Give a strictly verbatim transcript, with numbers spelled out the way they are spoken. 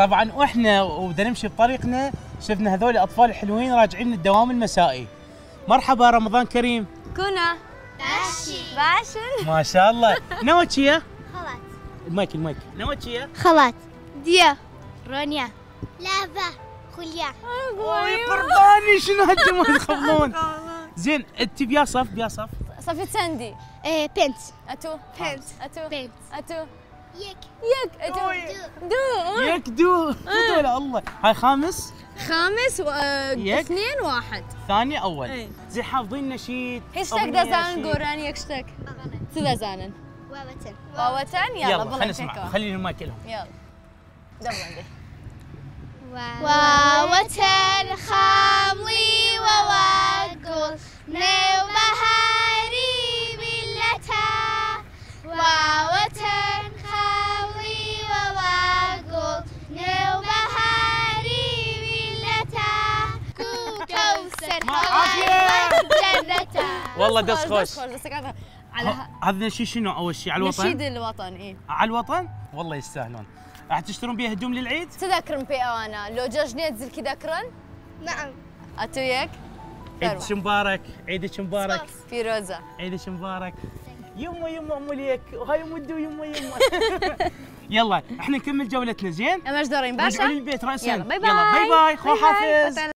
طبعا واحنا وبدنا نمشي بطريقنا شفنا هذول الاطفال الحلوين راجعين من الدوام المسائي. مرحبا، رمضان كريم. كنا باشي باشن ما شاء الله. نوتشيا خلاص المايك المايك نوتشيا خلاص ديا رونيا لافا خوليا. اوي قرباني شنو هالجمل يخبلون. زين انت بيا صف بيا صف صفيت ساندي ايه بنت اتو بنت اتو بنت اتو يك يك اتو دو يك دو لا الله. هاي خامس خامس و... يك. اثنين واحد ثاني اول. اي. زين حافظين نشيد هشتاج أغنية، دازان شيء؟ قوران يكشتك سيدا زانن وابتن واوتن يلا يلا بالله خلينا نسمع خلينا المايك لهم. يلا دبر عندي ووتن خاملي وواقل نو بهاري ملتا ووتن خاملي وواقل نو بهاري ملتا كوكوسر ما عافية. جنتا. والله دس خوش. على ه- هذا نشيد شنو اول شيء على نشيد الوطن؟ الوطن ايه على الوطن؟ والله يستاهلون. راح تشترون بيها هدوم للعيد؟ تذكرن بي اوانا لو جاجنيت زل كي ذكرن نعم اتو يك عيدك مبارك، عيدك مبارك، فيروزة عيدك مبارك. يمه يمه ام ليك وهاي مدو يمه يمه. يلا احنا نكمل جولتنا. زين؟ امش دورين رجعوا باشا للبيت راسا. يلا باي باي يلا باي باي خو حافظ. باي